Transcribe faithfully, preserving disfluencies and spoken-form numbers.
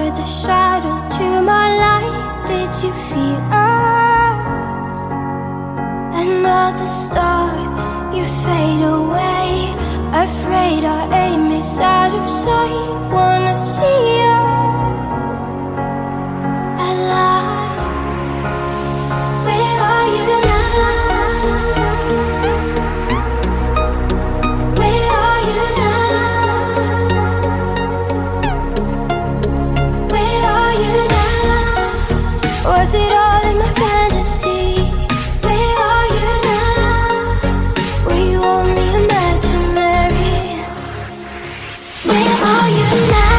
with a shadow to my light. Did you feel us? Another star, you fade away. Afraid our aim is out of sight. Wanna see us alive. Where are you now? Where are you now? Where are you now? Was it all in my fantasy? Where are you now? Were you only imaginary? Where are you now?